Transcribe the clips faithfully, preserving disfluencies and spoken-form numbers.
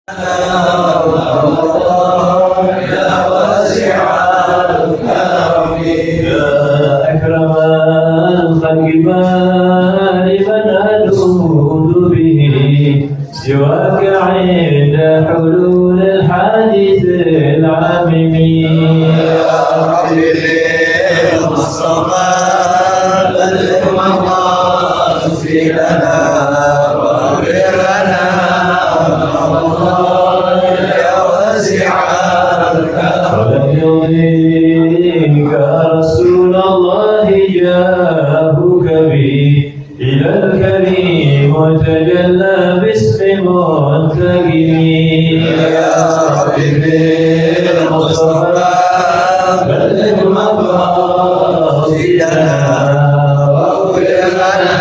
سواك عند حلول الحادث العامم يا ربي للمصطفى بلغ مقاصدنا واغفر لنا رمضان يا واسع الكرم يرضيك رسول الله جاهك بي إلى الكريم وتجلى باسم منتقمين يا ربي بالمصطفى بلغ مقاصدنا واغفر لنا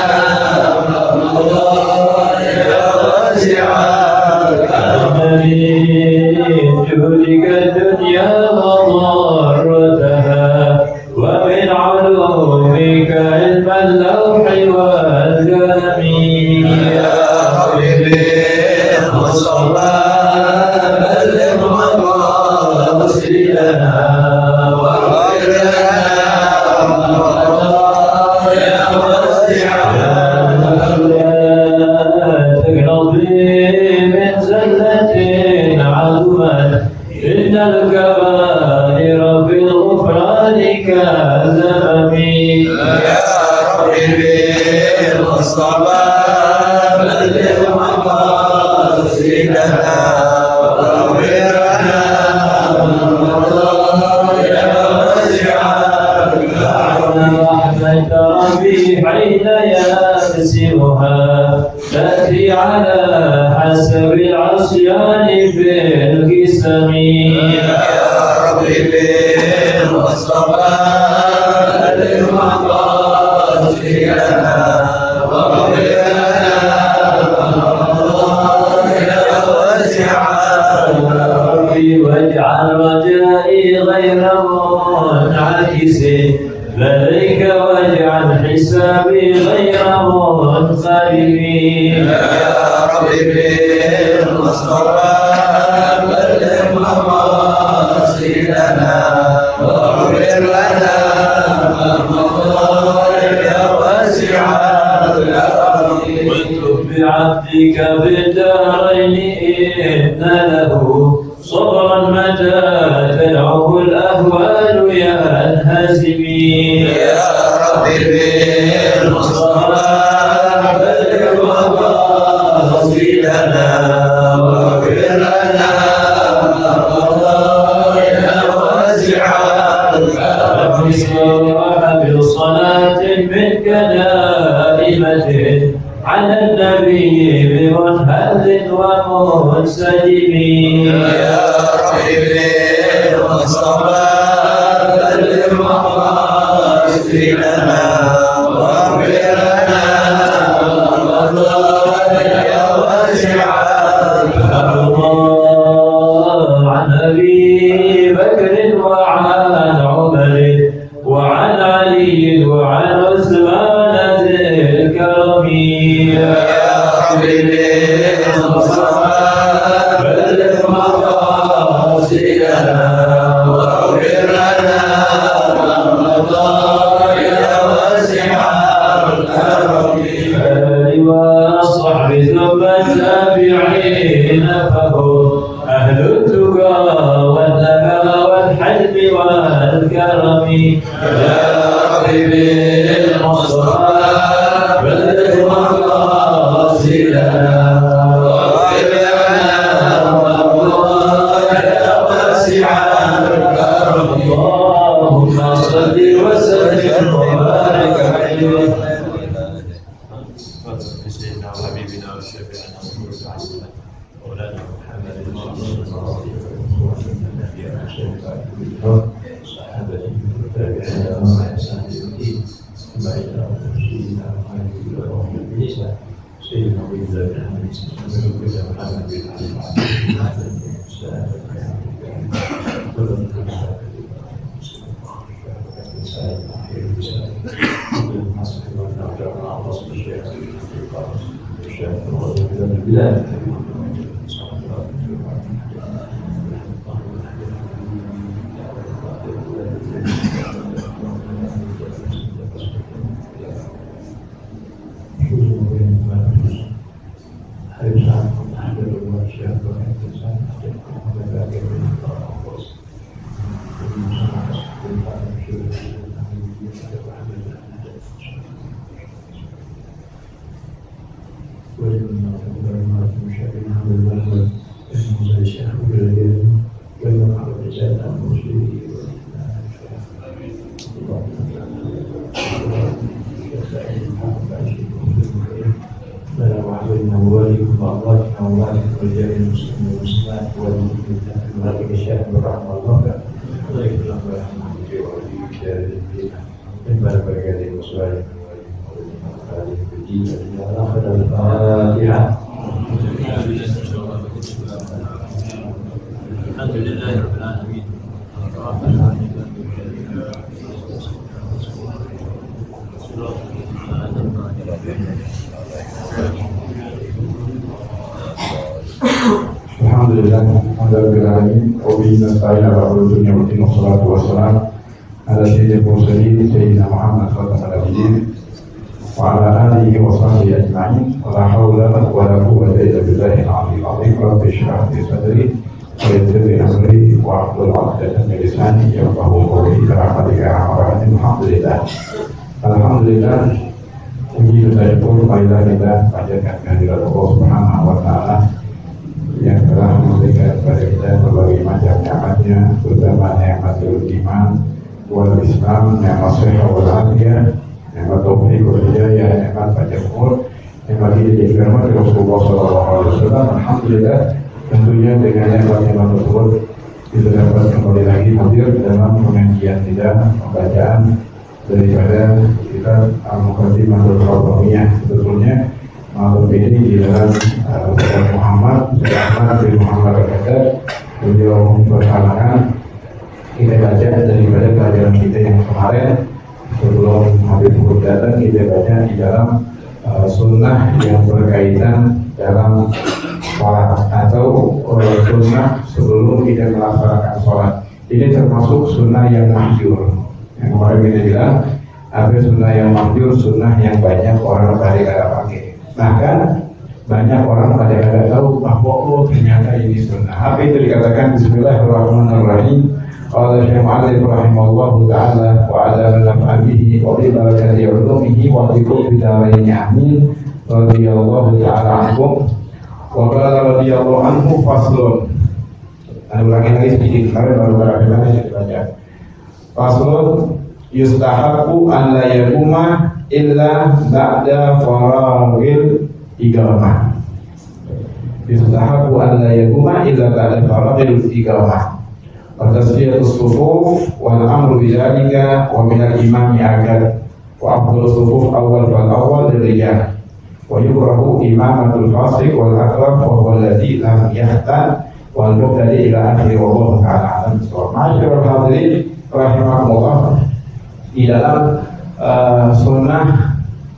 رمضان يا واسع الكرم من جودك الدنيا وضرتها ومن علومك علم اللوح والقلم يا ربي بالمصطفى بلغ مقاصدنا واغفر لنا رمضان يا واسع تقرضي من زلة عظمت إن الكبائر بالغفران كالزمم يا ربي بالمصطفى بلغ مقاصدنا واغفر لنا رمضان يا واسع الكرم رحمة ربي حين يقسمها تأتي على حسب العصيان في القسم يا ربي بالمصطفى بلغ مقاصدنا واغفر لنا رمضان يا واسع الكرم واجعل رجائي غير منعكس لديك واجعل حسابي غير منقلب يا ربي بالمصطفى بلغ مقاصدنا واغفر لنا رمضان يا واسع الكرم واكتب بعبدك بالدارين إن له صبرا متى تدعوه الأهوال ينهزم يا ربي بالمصطفى بلغ مقاصدنا واغفر لنا رمضان يا واسع الكرم صاح بصلاة منك دائمة على النبي بمنهل ومنسجم يا ربي بالمصطفى بلغ مقاصدنا واغفر لنا رمضان يا واسع الكرم عن أبي بكر وعن عمر وعن علي وعن عثمان ذي الكرم يا ربي بالمصطفى بلغ مقاصدنا واغفر لنا رمضان يا واسع الكرم آل وصحب ثم التابعين فهم أهل التقى والنبى والحلم والكرم يا ربي بالمصطفى بلغ مقاصدنا واغفر لنا رمضان يا واسع الكرم اللهم صل وسلم وبارك عليه سيدنا وحبيبنا وشفيعنا مولانا محمد صحابة التابعين وأحسن الدين ثم إلى سيدنا محمد بن عيسى سيدنا ولي الله بن محمد سيدنا محمد بن البلاد Allah Allah berjaya muslim muslimat wal muslimat wal isyad berrahmatullah wa ikhlas rahmatullahi wa barakatuh dan berbagai muslim Al-Fatihah. Alhamdulillah rabbil alamin. Alhamdulillah, alhamdulillah, wabillahi nasta'in ala dunya wa din wassalatu wassalam ala sayyidil mursalin sayyidina Muhammad sallallahu alaihi wasallam wa ala alihi wa sahbihi ajma'in wa la hawla wa la quwwata illa billahi al-'aliyyil 'azim. Rabbi shrah li sadri wa yassir li amri wa hlul 'uqdatam min lisani yafqahu qawli. Alhamdulillah. Alhamdulillah. Puji dan syukur marilah kita panjatkan kehadirat Allah Subhanahu wa taala yang telah memberikan kepada kita berbagai macam nikmatnya, terutama nikmatul iman wal Islam, nikmat sehat wal afiyah, nikmat taufik wal hidayah, nikmat panjang umur, nikmat dijadikan umat Rasulullah sallallahu alaihi wasallam. Alhamdulillah, tentunya dengan nikmat-nikmat tersebut kita dapat kembali lagi hadir dalam pengajian kita, pembacaan daripada kita Al-Muqaddimatul Khatamiyah. Sebetulnya malam ini di dalam Ustaz Muhammad Ahmad bin Muhammad Al-Qaddar, beliau berhalangan kita baca daripada pelajaran kita yang kemarin. Sebelum Habib Hud datang, kita baca di dalam uh, sunnah yang berkaitan dalam sholat atau uh, sunnah sebelum kita melaksanakan sholat. Ini termasuk sunnah yang mahjur. Yang kemarin kita bilang ada sunnah yang mahjur, sunnah yang banyak orang pada kada pakai. Bahkan banyak orang pada kada tahu bahwa oh ternyata ini sunnah. Apa itu dikatakan Bismillahirrahmanirrahim. Qala Syekh Mu'allif rahimahullahu ta'ala wa ala naf'abihi wa bi barakati ulumihi wa bi qurbi daraini amin radhiyallahu ta'ala anhum wa qala radhiyallahu anhu faslun. Ada ulangi lagi sedikit, kemarin baru beberapa kali saya baca. Faslun yustahabbu an la yakuma illa ba'da faragil iqamah. Yustahabbu an la yakuma illa ba'da faragil iqamah. Wa tasfiyatus sufuf wal amru bidzalika wa min al-imami akad wa afdalus sufuf awwal wal awwal lirijal wa yukrahu imamatul fasiq wal akrab wa huwa alladhi lam yahtan wal mubtadi ila akhir wallahu ta'ala alam. Ma'asyiral hadirin rahimakumullah, di dalam uh, sunnah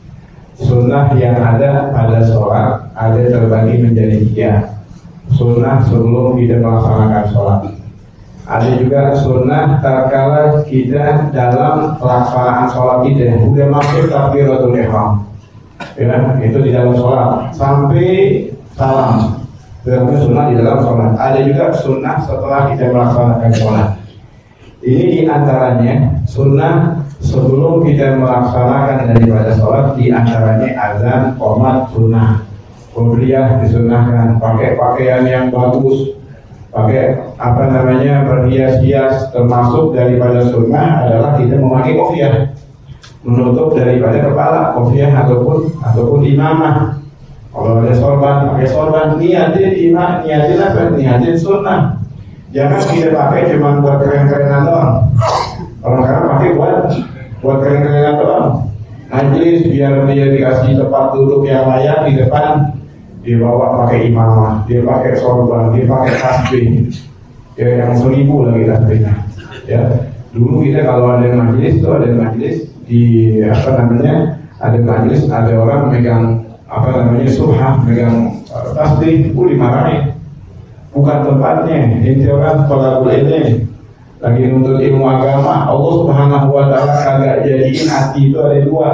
sunnah yang ada pada sholat ada terbagi menjadi tiga. Sunnah sebelum kita melaksanakan sholat, ada juga sunnah tatkala kita dalam pelaksanaan sholat kita udah masuk takbiratul ihram, ya, itu di dalam sholat sampai salam, itu sunnah di dalam sholat. Ada juga sunnah setelah kita melaksanakan sholat. Ini diantaranya sunnah sebelum kita melaksanakan daripada sholat, diantaranya azan, qomat sunnah, kubliyah disunnahkan, pakai pakaian yang bagus, pakai apa namanya berhias-hias. Termasuk daripada sunnah adalah kita memakai kopiah, menutup daripada kepala, kopiah ataupun ataupun imamah. Kalau ada sorban, pakai sorban. Niatin imam, niatin apa? Niatin sunnah. Jangan kita pakai cuma buat keren-kerenan doang. Orang sekarang pakai buat buat keren-kerenan doang. Najis biar dia dikasih tempat duduk yang layak di depan, dia bawa pakai imamah, dia pakai sorban, dia pakai tasbih, ya yang seribu lagi tasbihnya. Ya, dulu kita kalau ada majelis itu ada majelis di apa namanya, ada majelis ada orang megang apa namanya subhah, megang uh, tasbih, uh, dimarahin. Bukan tempatnya. Ini orang tolakul ini lagi nuntut ilmu agama. Allah Subhanahu wa ta'ala kagak jadiin hati itu ada dua.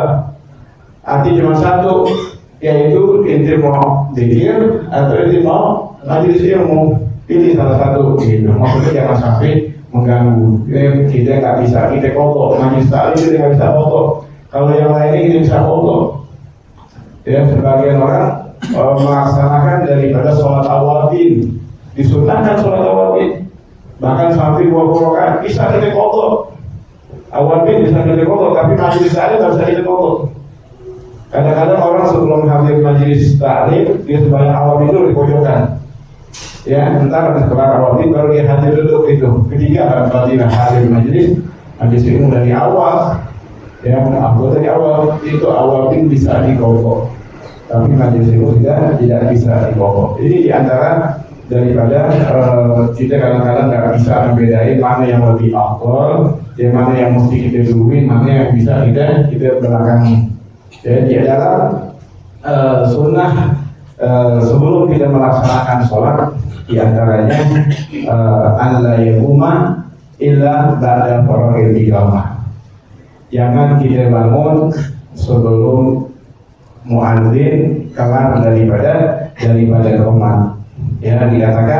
Hati cuma satu, yaitu inti mau zikir atau inti mau majelis ilmu. Pilih salah satu gitu. Maksudnya jangan sampai mengganggu. Kita nggak bisa kita kotor, majelis taklim kita nggak bisa kotor. Kalau yang lainnya kita bisa kotor. Ya, sebagian orang uh, melaksanakan daripada sholat awabin, disunahkan sholat awabin, bahkan sampai dua puluh rakaat bisa kita kotor. Awabin bisa kita kotor, tapi majelis taklim nggak bisa kita kotor. Kadang-kadang orang sebelum hadir majelis taklim dia sebanyak awam itu di pojokan. Ya, entar habis kelar awam itu baru dia hadir duduk itu. Ketiga fadilah hadir majelis majelis ilmu dari awal. Ya, anggota dari awal itu awal itu bisa dikokok. Tapi majelis ilmu tidak tidak bisa dikokok. Ini diantara daripada uh, kita kadang-kadang nggak bisa membedain mana yang lebih afdal, yang mana yang mesti kita duluin, mana yang bisa kita kita belakangi. Jadi adalah uh, sunnah uh, sebelum kita melaksanakan sholat diantaranya uh, an la yaquma illa ba'da faragil iqamah. Jangan kita bangun sebelum muadzin kelar daripada daripada qomat. Ya, dikatakan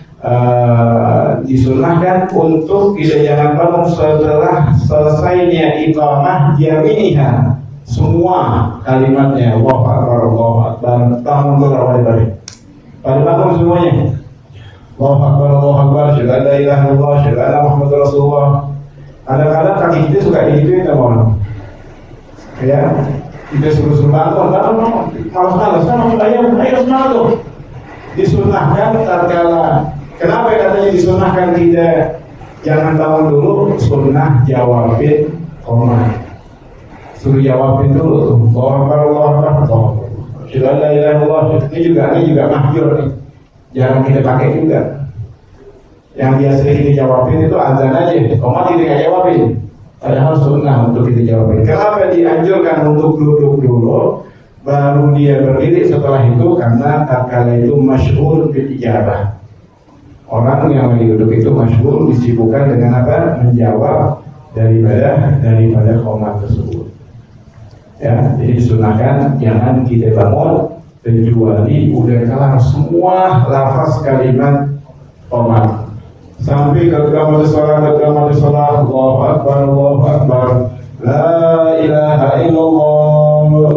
uh, disunahkan untuk kita jangan bangun setelah selesainya iqamah jami'ah. Semua kalimatnya Allahu Akbar, Allahu Akbar, tahun berawal balik. Pada bangun semuanya Allahu Akbar, Allahu Akbar, syahadu la ilaha illallah, syahadu anna Muhammadar Rasulullah. Kadang-kadang kaki kita suka digituin sama orang. Ya, kita suruh-suruh bangun, bangun, malas-malas, sama ayo, ayo semangat tuh. Disunahkan tatkala, kenapa katanya disunahkan kita jangan bangun dulu, sunnah jawabin qomat. Suruh jawabin dulu tuh, Allahu Akbar, Allahu Akbar, Allahu Akbar. Syahadu la ilaha illallah. Ini juga ini juga mahjur nih. Jangan kita pakai juga. Yang biasa kita jawabin itu azan aja, qomat kita nggak jawabin. Padahal sunnah untuk kita jawabin. Kenapa dianjurkan untuk duduk dulu, baru dia berdiri setelah itu? Karena tatkala itu masyhur bil ijabah. Orang yang lagi duduk itu masyhur disibukkan dengan apa? Menjawab daripada daripada qomat tersebut. Ya, jadi disunahkan jangan kita bangun kecuali udah kelar semua lafaz kalimat qomat. Sampai ke qamat shalah, ke qamat shalah, Allahu Akbar, Allahu Akbar, la ilaha illallah.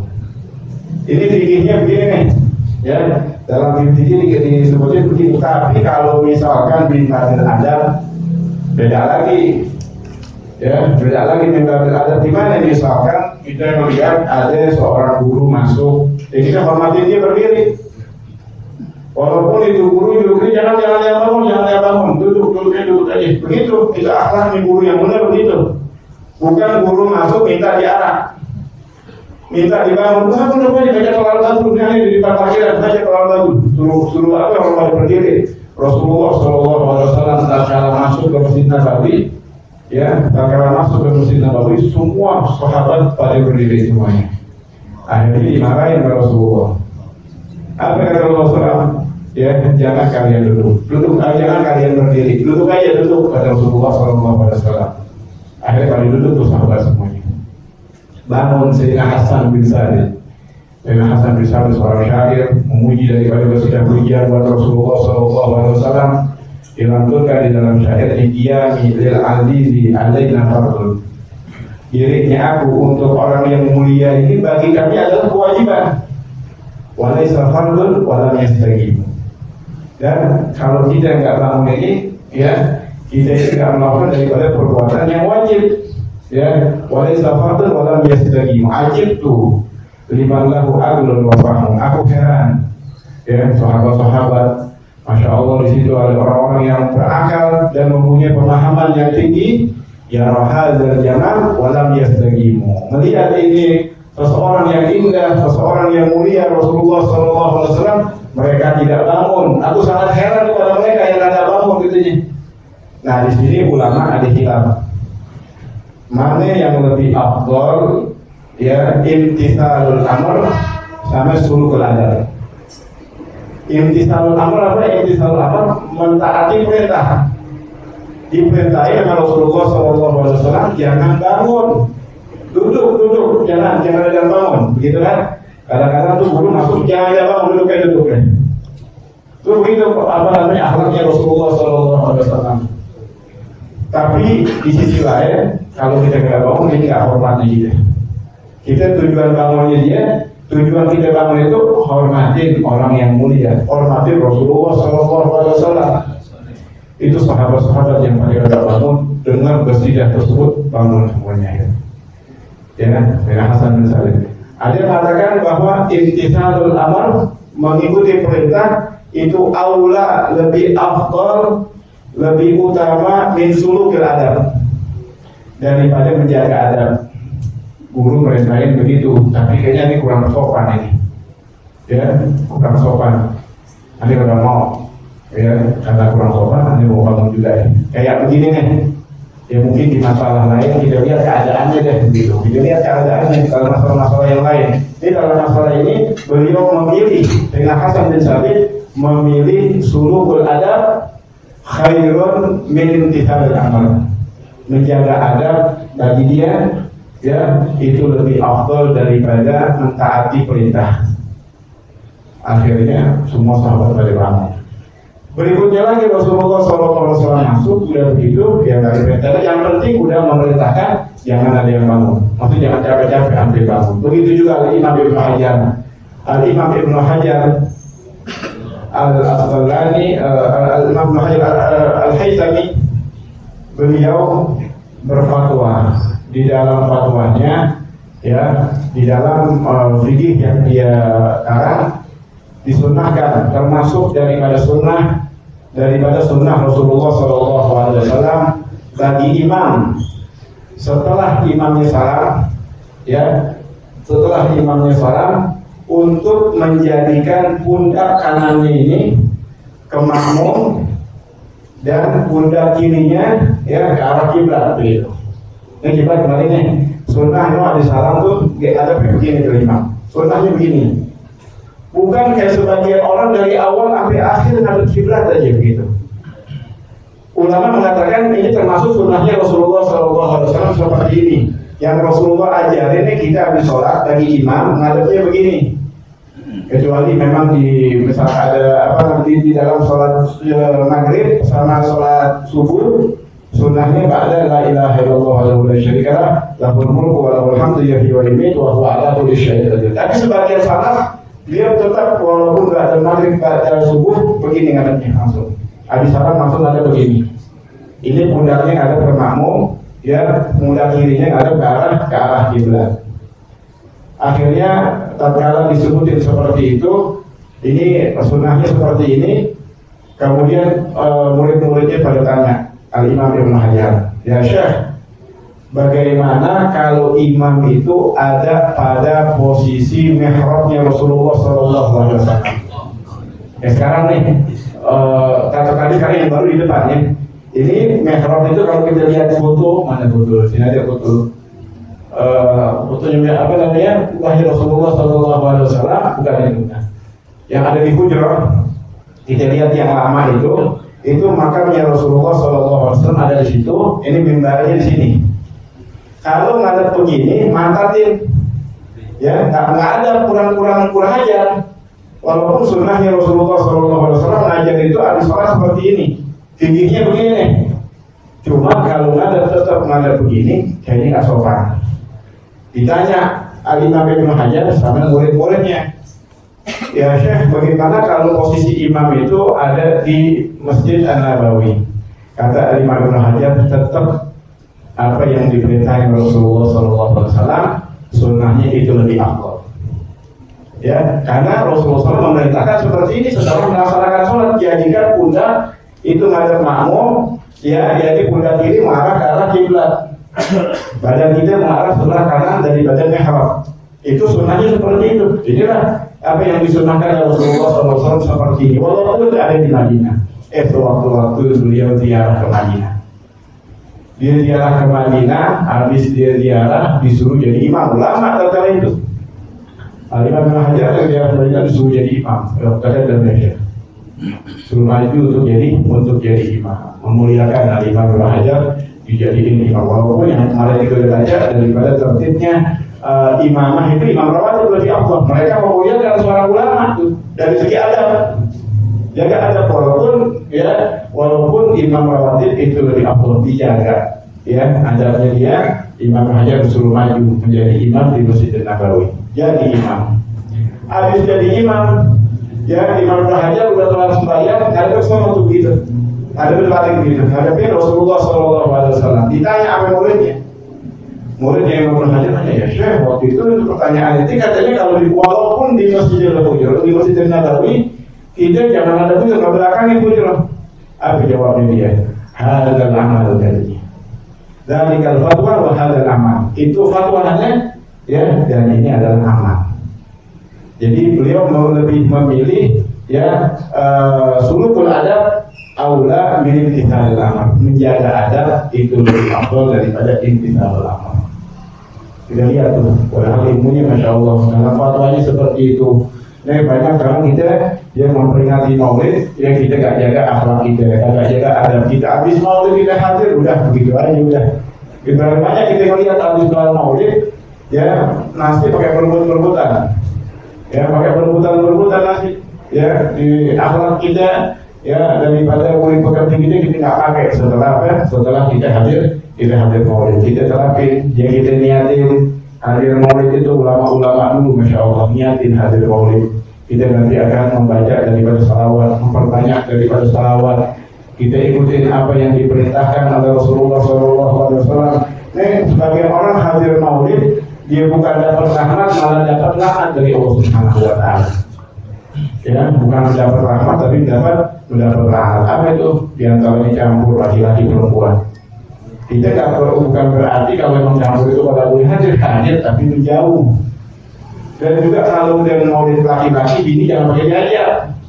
Ini fikihnya begini nih, ya. Dalam fikih disebutnya begini. Tapi kalau misalkan bintang adab beda lagi. Ya, beda lagi bintang adab di mana? Misalkan kita melihat ada seorang guru masuk, ya kita hormatin dia berdiri. Walaupun itu guru duduknya jangan jangan yang bangun, jangan yang bangun, duduk duduknya duduk aja. Begitu, kita akhlak nih guru yang benar begitu. Bukan guru masuk minta diarak, minta dibangun. Kenapa kenapa dibaca kelal bagus? Ini di depan parkiran baca kelal bagus. Suruh suruh apa orang pada berdiri. Rasulullah Shallallahu Alaihi Wasallam tatkala masuk ke Masjid Nabawi, ya tatkala masuk ke Masjid Nabawi, semua sahabat pada berdiri semuanya. Akhirnya dimarahin oleh Rasulullah. Apa kata Rasulullah? Ya, jangan kalian duduk, duduk, jangan kalian berdiri, duduk aja duduk, kata Rasulullah Shallallahu Alaihi Wasallam. Akhirnya kali duduk tuh sahabat semuanya. Bangun Sayyidina Hasan bin Sabit. Sayyidina Hasan bin Sabit seorang syair memuji daripada bersedia pujian buat Rasulullah Shallallahu Alaihi Wasallam. Dilanturkan di dalam syair Qiyami lil azizi alaina fardun. Dirinya aku untuk orang yang mulia ini bagi kami adalah kewajiban. Walaysa fardun walam yastaqim. Dan kalau kita enggak bangun ini, ya kita tidak melakukan daripada perbuatan yang wajib. Ya, walaysa fardun walam yastaqim. Ajib tuh liman lahu aqlun wa fahmun. Aku heran. Ya, sahabat-sahabat, masya Allah di situ ada orang-orang yang berakal dan mempunyai pemahaman yang tinggi. Ya rahadzal jamal walam yastaqim. Melihat ini seseorang yang indah, seseorang yang mulia Rasulullah Shallallahu Alaihi Wasallam, mereka tidak bangun. Aku sangat heran kepada mereka yang tidak bangun gitu. Nah di sini ulama ada khilaf. Mana yang lebih afdal, ya imtithalul amr sama sulukul adab. Imtithalul amr apa? Imtithalul amr mentaati perintah. Diperintahi oleh Rasulullah Shallallahu Alaihi Wasallam jangan bangun. Duduk, duduk, jangan, jangan ada bangun, begitu kan? Kadang-kadang tuh guru masuk, jangan ada bangun, duduk kayak duduk kan? Itu begitu, apa namanya, akhlaknya Rasulullah Shallallahu Alaihi Wasallam. Tapi di sisi lain, kalau kita nggak bangun, ini nggak hormatnya kita. Kita tujuan bangunnya dia, tujuan kita bangun itu hormatin orang yang mulia, hormatin Rasulullah Shallallahu Alaihi Wasallam. Itu sahabat-sahabat yang pada nggak bangun, dengar bersidah tersebut, bangun semuanya ya. Ya, Sayyidina Hasan bin Sabit. Ada yang mengatakan bahwa imtithalul amr, mengikuti perintah itu aula, lebih afdal, lebih utama min sulukil adab, daripada menjaga adab. Guru merintahin begitu, tapi kayaknya ini kurang sopan ini, ya kurang sopan. Nanti kalau mau, ya karena kurang sopan, nanti mau bangun juga ya. Kayak begini nih. Ya mungkin di masalah lain kita lihat keadaannya deh begitu. Kita lihat keadaannya kalau masalah-masalah yang lain. Ini dalam masalah ini beliau memilih dengan Hasan bin Sabit memilih sulukul adab khairun min imtithalil amr. Menjaga adab bagi dia ya itu lebih afdal daripada mentaati perintah. Akhirnya semua sahabat pada bangun. Berikutnya lagi Rasulullah shallallahu alaihi wasallam masuk, sudah begitu dia nggak perintah. Yang penting udah memerintahkan jangan ada yang bangun. Maksudnya jangan capek-capek ambil bangun. Begitu juga Al Imam Ibnu Hajar, Al Imam Ibnu Hajar Al Asqalani, Al Imam Ibnu Hajar Al Haythami, beliau berfatwa di dalam fatwanya ya di dalam uh, fikih yang dia karang disunahkan termasuk daripada sunnah daripada sunnah Rasulullah shallallahu alaihi wasallam bagi imam setelah imamnya salam ya setelah imamnya salam untuk menjadikan pundak kanannya ini ke makmum dan pundak kirinya ya ke arah kiblat begitu. Ini kiblat kemarin nih sunnahnya ada salam tuh ada begini dari imam. Sunnahnya begini. Bukan kayak sebagian orang dari awal sampai akhir ngadep kiblat aja begitu. Ulama mengatakan ini termasuk sunnahnya Rasulullah shallallahu alaihi wasallam seperti ini. Yang Rasulullah ajarin ini kita habis sholat bagi imam ngadepnya begini. Kecuali memang di misal ada apa nanti di dalam sholat uh, maghrib sama sholat subuh sunnahnya ba'da la ilaha illallah wa la syarika lah lahul mulku wa lahul hamdu yuhyi wa yumiitu wa huwa ala kulli syai'in qadir. Tapi sebagian salaf dia tetap walaupun nggak ada maghrib nggak ada subuh begini ngadepnya langsung. Habis salam langsung ada begini. Ini pundaknya ada ke makmum, ya pundak kirinya ada ke arah ke arah kiblat. Akhirnya tatkala disebutin seperti itu, ini sunnahnya seperti ini. Kemudian e, murid-muridnya pada tanya Al Imam Ibnu Hajar, ya Syekh, bagaimana kalau imam itu ada pada posisi mihrabnya Rasulullah shallallahu alaihi wasallam? Ya sekarang nih, uh, kata tadi kali yang baru di depannya. Ini mihrab itu kalau kita lihat foto, mana foto? Sini ada foto. Uh, fotonya apa namanya? Wahyu Rasulullah shallallahu alaihi wasallam, bukan itu. Yang ada di Hujrah, kita lihat yang lama itu, itu makamnya Rasulullah shallallahu alaihi wasallam ada di situ. Ini mimbarnya di sini. Kalau ngadep begini, mantatin, ya nggak ada kurang-kurang kurang ajar. Walaupun sunnahnya Rasulullah shallallahu alaihi wasallam ngajar itu ada sholat seperti ini, tingginya begini. Cuma kalau ngadep tetap ngadep begini, kayaknya nggak sopan. Ditanya Al Imam Ibnu Hajar sama murid-muridnya, ya Syekh, bagaimana kalau posisi imam itu ada di Masjid An-Nabawi? Kata Al Imam Ibnu Hajar, tetap apa yang diperintahkan Rasulullah shallallahu alaihi wasallam sunnahnya itu lebih afdal. Ya, karena Rasulullah shallallahu alaihi wasallam memerintahkan seperti ini setelah melaksanakan sholat, jadikan pundak itu ngadep makmum, ya, jadi pundak kiri mengarah ke arah kiblat, badan kita mengarah sebelah kanan dari badan mihrab. Itu sunnahnya seperti itu. Inilah apa yang disunahkan Rasulullah shallallahu alaihi wasallam seperti ini. Walaupun ada di Madinah, eh waktu-waktu beliau ziarah ke Madinah. Dia ziarah ke Madinah, habis dia ziarah disuruh jadi imam. Ulama tatkala itu. Al Imam Ibnu Hajar yang ziarah ke Madinah disuruh jadi imam. Kata dan Indonesia. Suruh maju untuk jadi untuk jadi imam. Memuliakan Al Imam Ibnu Hajar dijadiin imam. Walaupun yang kemarin itu baca daripada tertibnya uh, imamah itu imam rawatib lebih afdal. Mereka memuliakan seorang ulama itu dari segi adab. Jaga adab walaupun ya walaupun imam rawatib itu lebih afdal dijaga ya adabnya dia. Imam Hajar disuruh maju menjadi imam di Masjid Nabawi, jadi imam. Habis jadi imam ya Imam Hajar udah kelar sembahyang, ada sama tuh begitu, ada berbalik begitu. Hadapin Rasulullah shallallahu alaihi wasallam. Ditanya apa muridnya, murid yang Ibnu Hajar nanya, ya Syekh, waktu itu pertanyaan itu katanya kalau di walaupun di Masjidil Hujur, di Masjidil Nabawi, kita jangan ada bujur, ke belakang itu bujur. Apa jawabnya dia? Hadzal amal dari. Dzalikal fatwa wa hadzal amal. Itu fatwanya, ya, dan ini adalah amal. Jadi beliau mau lebih memilih, ya, uh, sulukul adab aula min imtithalil amal. Menjaga adab itu lebih afdal daripada imtithalul amal. Kita lihat tuh, padahal ilmunya Masya Allah, dalam fatwanya seperti itu. Nah, banyak sekarang kita yang memperingati maulid, yang kita gak jaga akhlak kita, gak jaga adab kita. Habis maulid kita hadir, udah begitu aja udah. Kita banyak kita melihat habis kelar maulid, ya nasi pakai berebut-berebutan, ya pakai berebutan-berebutan nasi, ya di akhlak kita, ya daripada murid pekerja kita kita nggak pakai. Setelah apa? Setelah kita hadir, kita hadir maulid, kita terapin, ya kita niatin. Hadir maulid itu ulama-ulama dulu, Masya Allah, niatin hadir maulid. Kita nanti akan membaca daripada salawat, memperbanyak daripada salawat. Kita ikutin apa yang diperintahkan oleh Rasulullah Shallallahu Alaihi Wasallam. Nih, sebagai orang hadir maulid, dia bukan dapat rahmat, malah dapat laknat dari Allah Subhanahu Wa Taala. Ya, bukan mendapat rahmat, tapi dapat mendapat laknat. Apa itu? Di antaranya campur laki-laki perempuan. Kita nggak perlu, bukan berarti kalau memang campur itu pada boleh hadir hadir, tapi menjauh. Dan juga kalau dengan maulid laki-laki, bini jangan pakai diajak.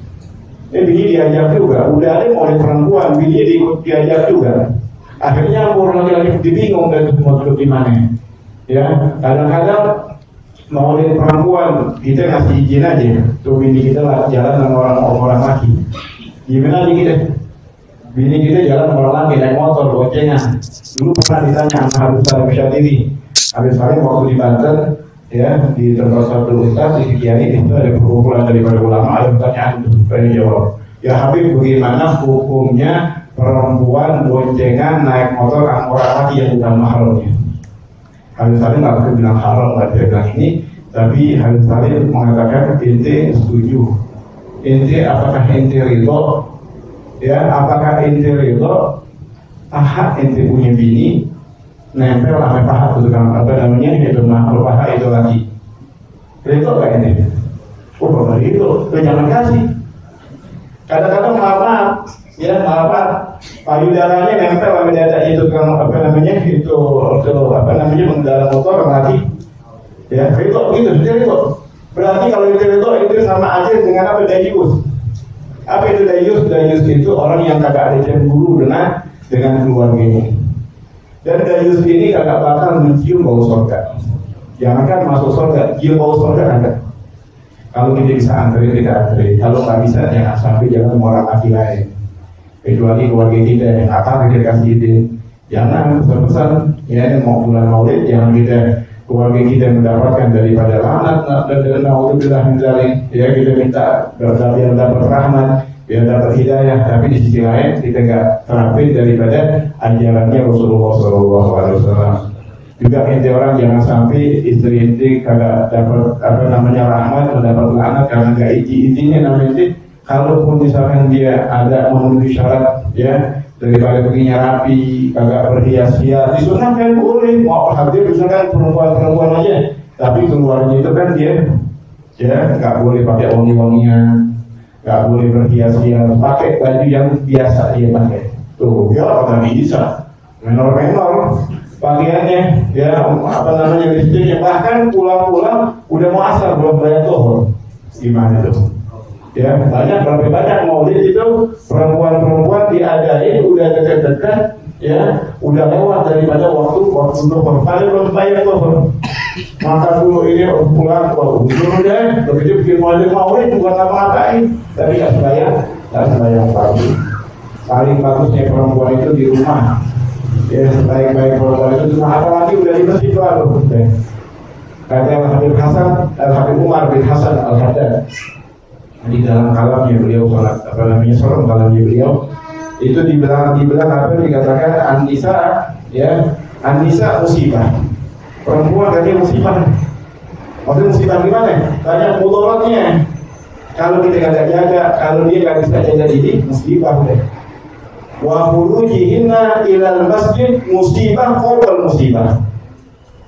Eh bini diajak juga. Udah ada maulid perempuan, bini diikut diajak juga. Akhirnya campur laki-laki bingung dan mau duduk di mana. Ya, kadang-kadang maulid perempuan kita ngasih izin aja. Tuh bini kita lah jalan sama orang-orang laki. Gimana aja kita? Bini kita jalan orang lagi naik motor boncengan. Dulu pernah ditanya sama Habib Salim Syatiri. Habib Salim waktu di Banten, ya di tempat satu ustaz di Kiai itu ada perkumpulan daripada ulama, ada pertanyaan itu saya jawab. Ya Habib, bagaimana hukumnya perempuan boncengan naik motor sama orang laki yang bukan mahramnya? Habib Salim nggak bisa bilang haram, nggak bisa bilang ini, tapi Habib Salim mengatakan ente setuju. Ente apakah ente ridho? Ya, apakah ente ridho ahad ente punya bini nempel sama paha itu kan apa namanya itu makhluk paha itu lagi ridho gak ente? Oh bapak ridho, itu jangan kasih. Kadang-kadang maaf ya maaf payudaranya nempel sama dada itu kan apa namanya itu itu apa namanya mengendarai motor lagi ya ridho gitu, dia ridho. Berarti kalau itu ridho itu sama aja dengan apa dayus. Apa itu dayus? Dayus itu orang yang kagak ada cemburu dengan dengan keluarganya. Dan dayus ini kagak bakal mencium bau surga. Jangankan masuk surga, cium bau surga ada. Kalau kita bisa anterin, kita anterin. Kalau nggak bisa, jangan sampai jangan orang laki lain. Kecuali keluarga kita yang akan kita kasih ide. Jangan pesan-pesan, ya mau bulan maulid, jangan kita keluarga kita mendapatkan daripada laknat dan naudzubillah min dzalik, ya kita minta biar dapat rahmat, biar dapat hidayah, tapi di sisi lain kita enggak terapin daripada ajarannya Rasulullah Shallallahu Alaihi Wasallam. Juga ente orang jangan sampai istri ente kagak dapat apa namanya rahmat, mendapat laknat karena enggak izin-izinnya namanya. Kalaupun misalkan dia ada memenuhi syarat, ya daripada perginya rapi, kagak berhias-hias, disunahkan boleh, mau hadir misalkan perempuan-perempuan aja, tapi keluarnya itu kan dia, ya nggak boleh pakai wangi-wangian, nggak boleh berhias-hias, pakai baju yang biasa dia pakai. Tuh, ya nggak bisa, menor-menor pakaiannya, ya apa namanya listriknya, bahkan pulang-pulang udah mau asar belum bayar tohor, gimana tuh? Ya banyak berapa banyak maulid itu perempuan-perempuan diadain udah dekat-dekat, ya udah lewat daripada waktu waktu zuhur, paling belum bayar zuhur, maka dulu ini pulang waktu dulu deh, begitu bikin maulid maulid bukan apa-apain, tapi nggak sebayang, nggak sebayang pagi. Paling bagusnya perempuan itu di rumah, ya sebaik-baik perempuan itu cuma apalagi udah di masjid lalu. Kata Al Habib Hasan, Al Habib Umar bin Hasan Al Haddad. Di dalam kalamnya beliau salat apa namanya sorong kalamnya beliau itu dibilang dibilang apa dikatakan an-nisa, ya an-nisa musibah, perempuan tadi musibah. Maksudnya musibah gimana? Banyak mudaratnya. Kalau kita nggak jaga, kalau dia nggak bisa jaga diri, musibah deh. Wa khurujihinna ilal masjid musibah fawqal musibah.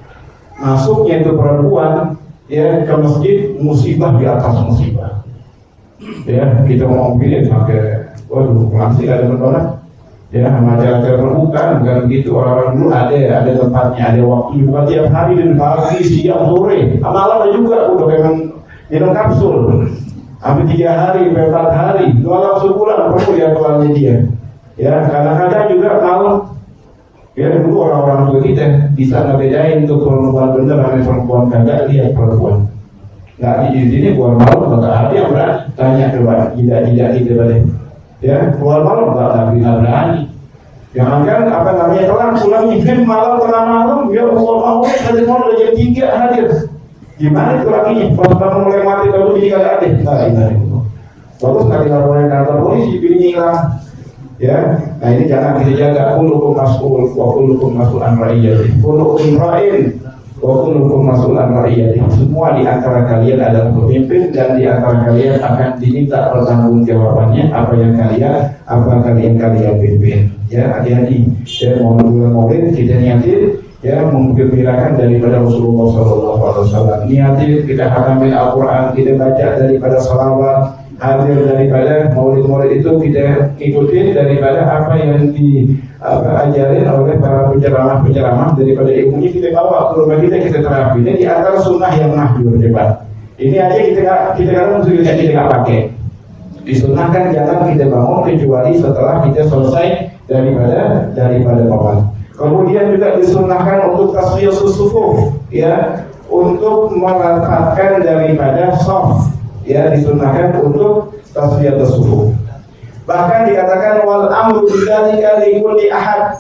masuknya itu perempuan ya ke masjid, musibah di atas musibah. Ya, kita ngomong begini pakai, waduh, langsung ada menolak. Ya, majalah terbuka bukan begitu. Orang-orang dulu ada, ada tempatnya, ada waktu bukan tiap hari dan pagi, siang, sore, malam juga udah memang minum kapsul. Hampir tiga hari, empat hari, dua sebulan perlu ya keluarnya dia. Ya, kadang-kadang juga malam. Ya, dulu orang-orang tua kita bisa ngebedain tuh perempuan bener sama perempuan kagak, lihat perempuan. Nggak diizinin keluar malam, nggak ada yang berani tanya coba, tidak tidak tidak boleh. Ya, keluar malam nggak tapi nggak berani. Jangankan apa namanya kelar pulangnya kan malam tengah malam, ya Allah mau hadir mau udah jam tiga hadir. Gimana itu lakinya? Pas bangun mulai mati baru jadi kagak ada. Nggak ingat itu. Bagus nggak dilaporin kantor polisi, pilih hilang. Ya, nah ini jangan kita jaga. Kullukum mas'ul wa kullukum mas'ulan ra'iyati. Kullukum ra'in wa kullukum mas'ulan ra'iyati. Semua di antara kalian adalah pemimpin dan di antara kalian akan diminta pertanggungjawabannya apa yang kalian apa kalian kalian pimpin. Ya, hati-hati. Ya, mau bulan Maulid kita niatin ya menggembirakan daripada Rasulullah Shallallahu Alaihi Wasallam. Niatin kita hatamin Al-Quran, kita baca daripada salawat, hadir daripada maulid-maulid itu kita ikutin daripada apa yang diajarin oleh para penceramah-penceramah, daripada ilmunya kita bawa ke rumah kita, kita terapi. Ini di antara sunnah yang mahjur coba. Ini aja kita kita kadang kita kita nggak pakai. Disunnahkan jangan kita bangun kecuali setelah kita selesai daripada daripada maulid. Kemudian juga disunnahkan untuk tasfiyah sufuf, ya, untuk merapatkan daripada shaf. Ya, disunnahkan untuk tasfiyat sufuf. Bahkan dikatakan wal amru bidzalika likulli ahad.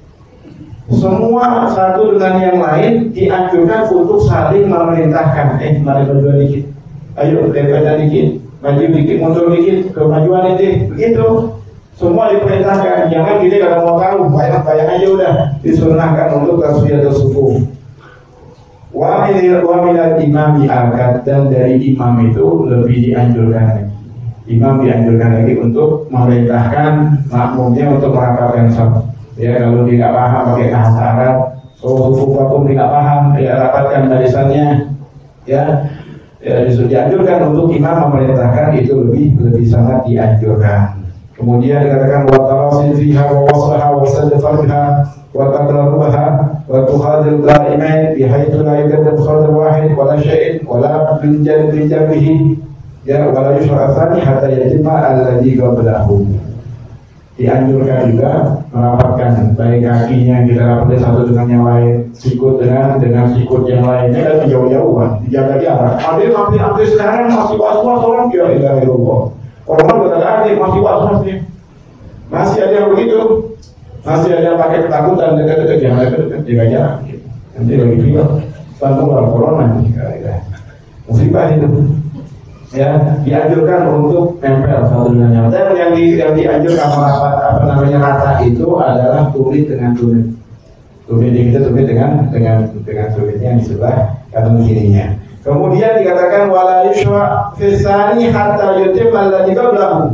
Semua satu dengan yang lain dianjurkan untuk saling memerintahkan. Eh, mari berdua dikit. Ayo daripada dikit, maju dikit, mundur dikit, kemajuan itu. Begitu. Semua diperintahkan. Jangan kita kalau mau tahu, bayang-bayang aja udah. Disunnahkan untuk tasfiyat sufuf. Wa minal imami akad, dan dari imam itu lebih dianjurkan lagi. Imam dianjurkan lagi untuk memerintahkan makmumnya untuk merapatkan shaf. Ya, kalau dia nggak paham pakai bahasa Arab, so sufufakum dia nggak paham, ya rapatkan barisannya. Ya, ya dianjurkan untuk imam memerintahkan itu lebih lebih sangat dianjurkan. Kemudian dikatakan wa tarasin fiha wa waslaha wa sadfarha wa tadraruha wa tuhadil qa'imain bihaitsu la yukadzab khadar wahid wa la syai'in wa la min jambihi ya wa la yushra athani hatta yatima alladhi qablahu. Dianjurkan juga merapatkan baik kakinya kita rapatkan satu dengan yang lain, sikut dengan dengan sikut yang lainnya kan jauh-jauhan, dijaga jarak. Ada sampai sampai sekarang masih was-was orang dia tidak Allah. Orang udah ada masih was-was nih, masih ada yang begitu, masih ada yang pakai ketakutan dekat-dekat yang dekat-dekat jaga jarak. Nanti lagi juga bantuan corona nih, musibah itu. Ya, dianjurkan untuk nempel satu dengan yang lain. Dan yang, di, yang dianjurkan apa, apa namanya rata itu adalah tulis dengan tulis. Tulis kita tulis dengan dengan dengan tulisnya di sebelah kanan kirinya. Kemudian dikatakan wala yushra fisani hatta yutim alladhi qablahu.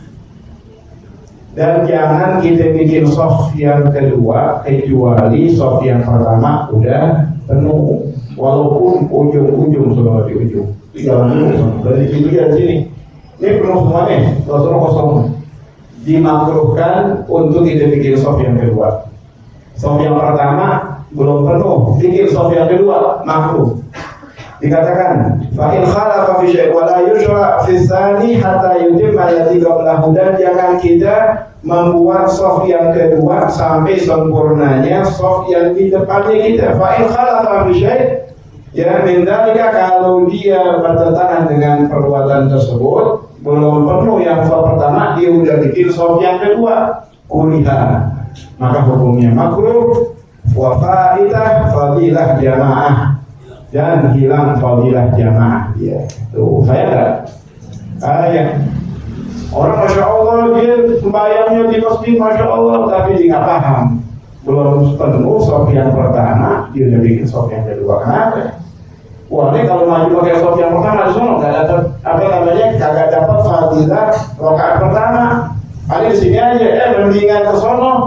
Dan jangan kita bikin shaf yang kedua kecuali shaf yang pertama udah penuh, walaupun ujung-ujung sudah di ujung. Jangan dulu dari sini dari sini. Ini penuh semuanya, kosong kosong. Dimakruhkan untuk kita bikin shaf yang kedua. Shaf yang pertama belum penuh, bikin shaf yang kedua makruh. Dikatakan fa in khalafa fi syai' wa la yushra fi tsani hatta yutimma alladhi qablahu, dan jangan kita membuat shaf yang kedua sampai sempurnanya shaf yang di depannya kita. Fa in khalafa fi syai', ya mendalika, kalau dia bertentangan dengan perbuatan tersebut, belum penuh yang shaf pertama, dia udah bikin shaf yang kedua, kuriha, maka hukumnya makruh, wa fa'idah fadilah jamaah, dan hilang fadilah jamaah. Ya, tuh saya enggak ayat orang masya Allah dia sembahyangnya di masjid masya Allah, tapi dia nggak paham, belum penuh shaf yang pertama, dia udah bikin shaf yang kedua. Kenapa? Wah, ini kalau maju pakai shaf yang pertama di sana nggak dapat apa namanya, kagak dapat fadilah rakaat pertama. Ada di sini aja, eh mendingan ke sono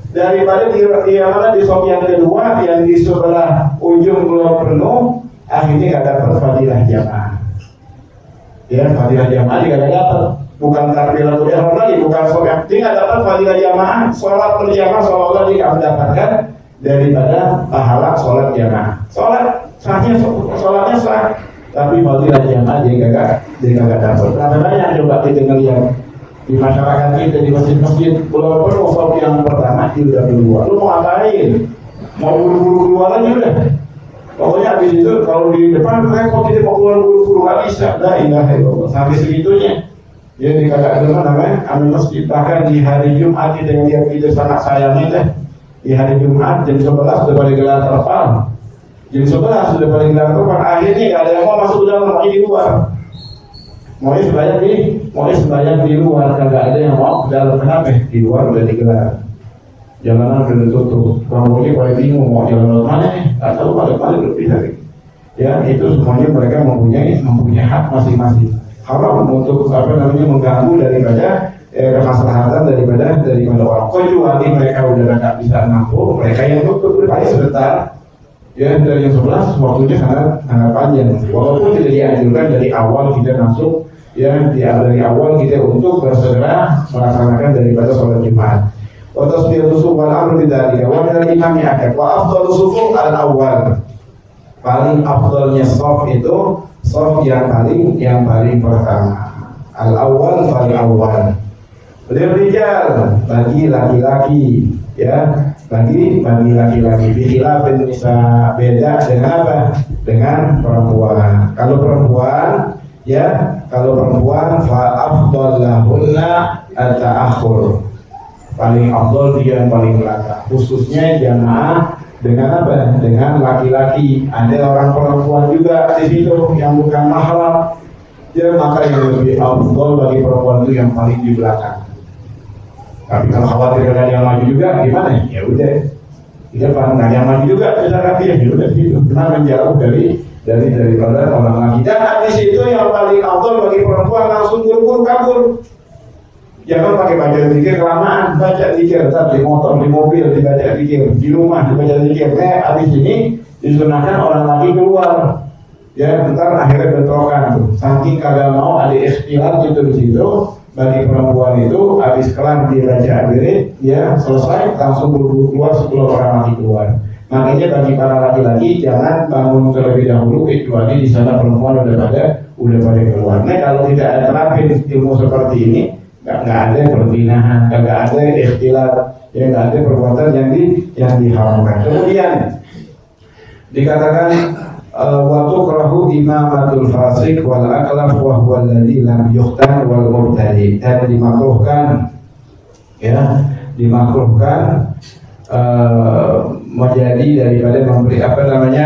daripada di, di mana di sop yang kedua yang di sebelah ujung belum penuh, akhirnya nggak dapat fadilah jamaah. Ya, fadilah jamaah juga nggak dapat. Bukan takbiratul ihram lagi, bukan sop yang penting nggak dapat fadilah jamaah. Sholat berjamaah seolah-olah dia nggak mendapatkan daripada pahala sholat jamaah. Sholat sahnya sholatnya sah, tapi fadilah jamaah dia nggak dia nggak dapat. Berapa banyak coba kita ngelihat di masyarakat kita di masjid-masjid, belum perlu sop yang pertama dia udah keluar. Lu mau ngapain? Mau buru-buru keluar aja udah. Pokoknya habis itu kalau di depan kok kita mau keluar buru-buru nggak bisa. Dah ilaha illallah sampai segitunya. Ya dikatakan namanya amin masjid. Bahkan di hari Jumat kita yang lihat kita sangat sayangnya deh. Di hari Jumat jam sebelas sudah pada gelar terpal. Jam sebelas sudah pada gelar terpal. Akhirnya nggak ada yang mau masuk dalam, mau di luar. Mau sembahyang di, mau sembahyang di luar, kagak ada yang mau ke dalam. Kenapa? Di luar udah digelar. Jalanan udah ditutup. Kalau ini pada bingung mau jalan mana nih? Tak tahu pada mana berpihak. Ya itu semuanya mereka mempunyai mempunyai hak masing-masing. Haram untuk apa namanya mengganggu daripada eh, kemaslahatan daripada daripada orang. Kecuali mereka udah nggak bisa nampung, mereka yang tutup berpaling sebentar. Ya dari yang sebelas waktunya sangat sangat panjang. Walaupun tidak dianjurkan dari awal kita masuk, ya di, dari awal kita untuk bersegera melaksanakan daripada sholat Jumat. Wa tasbihatu subuh wal amru bidzalika wa min al-imami akad wa afdalu sufuh al-awwal. Paling afdalnya shaf itu shaf yang paling yang paling pertama. Al-awwal fal awwal. Rijal bagi laki-laki, ya bagi bagi laki-laki. Bila bisa beda dengan apa? Dengan perempuan. Kalau perempuan, ya kalau perempuan fa afdal lahunna at-ta'akhur. Paling afdal dia yang paling belakang. Khususnya jamaah dengan apa? Dengan laki-laki. Ada orang perempuan juga di situ yang bukan mahram. Ya maka yang lebih afdal bagi perempuan itu yang paling di belakang. Tapi kalau khawatir ada yang maju juga gimana? Ya udah. Tidak pernah ada yang maju juga bisa rapi ya udah gitu. Karena menjauh dari dari daripada orang laki. Dan hadis itu yang paling afdal bagi perempuan langsung buru-buru kabur. Jangan pakai baca zikir kelamaan, baca zikir tetap di motor, di mobil dibaca zikir, di rumah dibaca zikir. Nah, habis ini disunahkan orang lagi keluar. Ya, bentar akhirnya bentrokan tuh. Saking kagak mau ada ikhtilat itu di situ. Bagi perempuan itu habis kelar dia baca wirid, ya selesai langsung buru-buru keluar sebelum orang lagi keluar. Makanya bagi para laki-laki jangan bangun terlebih dahulu kecuali di sana perempuan udah pada udah pada keluar. Nah, kalau tidak ada terapin ilmu seperti ini, nggak ada perzinahan, nggak ada ikhtilat, ya nggak ada perbuatan yang di yang diharamkan. Kemudian dikatakan wa tukrahu imamatul fasik wal aklaf wa huwa alladhi lam yukhtan wal mubtadi. Dan dimakruhkan, ya dimakruhkan uh, menjadi daripada memberi apa namanya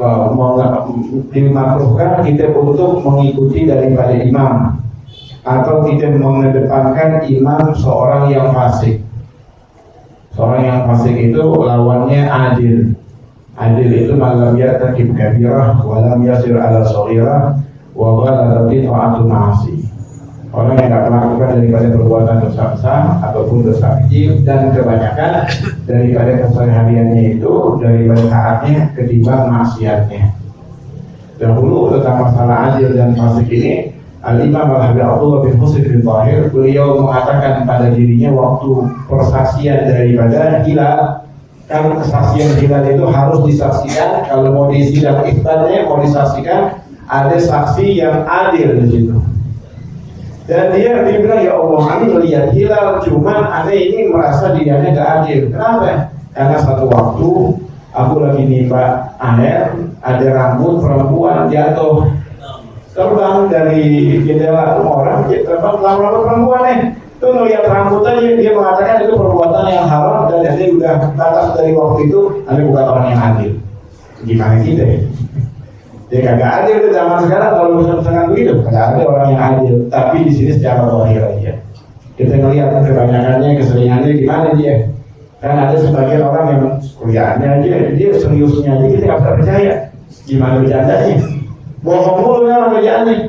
dimakruhkan kita untuk mengikuti daripada imam atau kita mengedepankan imam seorang yang fasik. Seorang yang fasik itu lawannya adil. Adil itu malam yartakib kabirah wa lam yasir ala shaghirah wa ghalatati ta'atu ma'asi. Orang yang tidak melakukan daripada perbuatan dosa besar ataupun dosa kecil dan kebanyakan daripada kesehariannya itu daripada taatnya ketimbang maksiatnya. Dahulu tentang masalah adil dan fasik ini, Al-Imam Al-Habib Abdullah bin Husain bin Tahir beliau mengatakan pada dirinya waktu persaksian daripada hilal. Kan kesaksian hilal itu harus disaksikan. Kalau mau di sidang isbatnya mau disaksikan ada saksi yang adil di situ. Dan dia dia bilang ya Allah, kami melihat hilal, cuman aneh ini merasa dirinya gak adil. Kenapa? Karena satu waktu aku lagi nimba air, ada rambut perempuan jatuh terbang dari jendela rumah orang, terbang rambut perempuan nih. Itu melihat rambut aja dia mengatakan itu perbuatan yang haram dan dia udah batas dari waktu itu, anda bukan orang yang adil. Gimana kita ya? Dia kagak adil di zaman sekarang kalau misalkan begitu, kagak ada orang yang adil. Tapi di sini secara zahir aja. Kita ngelihat kebanyakannya, keseringannya gimana dia. Kan ada sebagian orang yang kuliahnya aja, dia seriusnya aja kita nggak bisa percaya. Gimana bercandanya? Bohong mulu orang kerjaannya.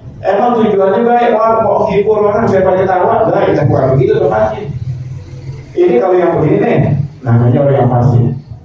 Emang tujuannya baik, orang mau hibur orang biar pada tawa, lah kita kurang begitu tempatnya. Ini kalau yang begini nih, namanya orang yang fasik.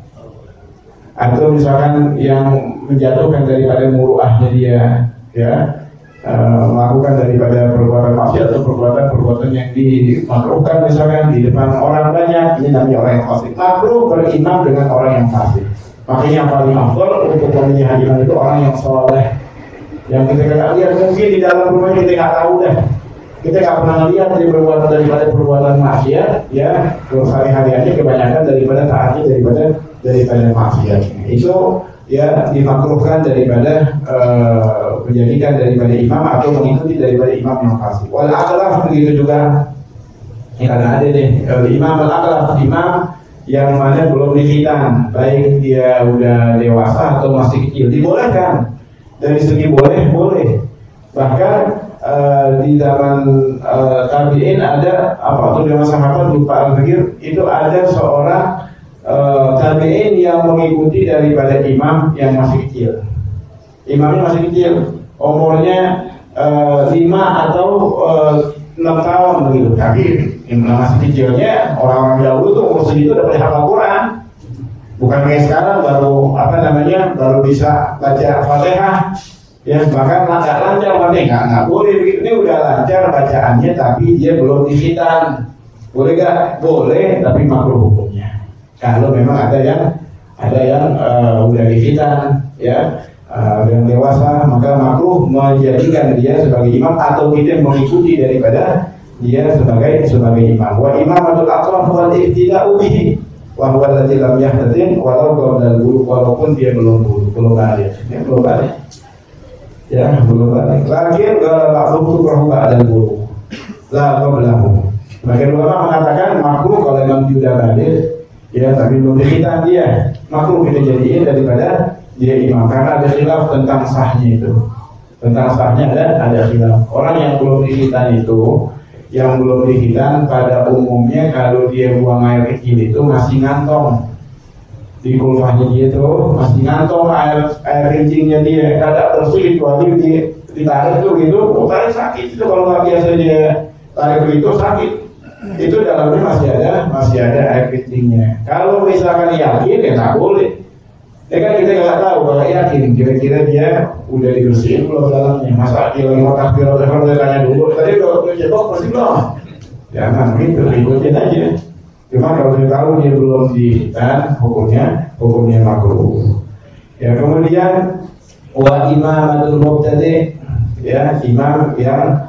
Atau misalkan yang menjatuhkan daripada muruahnya dia, ya, e, melakukan daripada perbuatan maksiat atau perbuatan-perbuatan yang dimakruhkan misalkan di depan orang banyak, ini namanya orang yang fasik. Makruh berimam dengan orang yang fasik. Makanya yang paling afdal untuk pemilih imam itu orang yang soleh, yang kita nggak lihat, mungkin di dalam rumahnya kita nggak tahu dah, kita nggak pernah lihat dari perbuatan daripada perbuatan maksiat, ya, sehari-hariannya kebanyakan daripada taatnya daripada daripada maksiat. Itu ya dimakruhkan daripada uh, menjadikan daripada imam atau mengikuti daripada imam yang fasik. Wal aqlaf begitu juga. Ya, karena ada deh imam al aqlaf, imam yang mana belum dikhitan, baik dia udah dewasa atau masih kecil, dibolehkan. Dari segi boleh, boleh. Bahkan uh, di zaman uh, tabi'in ada apa tuh, zaman sahabat lupa al-Fakir, itu ada seorang Uh, tabi'in yang mengikuti daripada imam yang masih kecil. Imamnya masih kecil, umurnya uh, lima atau uh, enam tahun begitu. Tapi imam masih kecilnya, orang-orang dahulu tuh umur segitu udah boleh hafal Quran. Bukan kayak sekarang baru apa namanya baru bisa baca Fatihah. Ya, bahkan nggak lancar Fatihah, nggak boleh begitu. Ini udah lancar bacaannya, tapi dia belum dikhitan. Boleh nggak? Boleh, tapi makruh hukumnya. Kalau memang ada yang ada yang uh, udah dikhitan, ya, uh, yang dewasa, maka makruh menjadikan dia sebagai imam atau kita mengikuti daripada dia sebagai sebagai imam. Wa imamatul aqrab wal ihtida'u bihi wa huwa alladzi lam yahtadin walau qabla al-bulugh, walaupun dia belum bulugh, belum balik, ya, belum balik. Ya, belum balik. Lakin kalau makruh itu perlu ba'da al-bulugh. La qablahu. Bagian ulama mengatakan makruh kalau memang dia sudah balik, ya, tapi belum dikhitan dia, makruh kita jadiin daripada dia imam, karena ada khilaf tentang sahnya itu. Tentang sahnya ada ada khilaf. Orang yang belum dikhitan itu, yang belum dikhitan pada umumnya kalau dia buang air kecil itu masih ngantong di kulfahnya dia tuh, masih ngantong air air kencingnya dia, kada bersih kecuali di ditarik tuh gitu, oh, tarik sakit itu kalau nggak biasa dia tarik begitu sakit. Itu dalamnya masih ada masih ada air kencingnya. Kalau misalkan yakin ya nggak boleh. Ya kan kita nggak tahu, kalau yakin kira-kira dia udah dibersihin belum dalamnya. Masa dia lagi makan biar dia tanya dulu, tadi udah udah cebok bersih belum? Jangan gitu, ikutin aja. Cuma kalau dia tahu dia belum dikhitan, hukumnya hukumnya makruh. Ya, kemudian wa imamatul mubtadi', ya, imam yang